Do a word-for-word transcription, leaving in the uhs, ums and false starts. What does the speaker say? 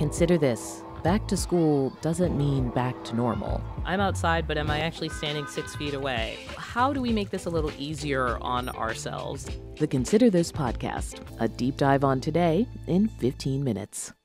Consider this. Back to school doesn't mean back to normal. I'm outside, but am I actually standing six feet away? How do we make this a little easier on ourselves? The Consider This podcast, a deep dive on today in fifteen minutes.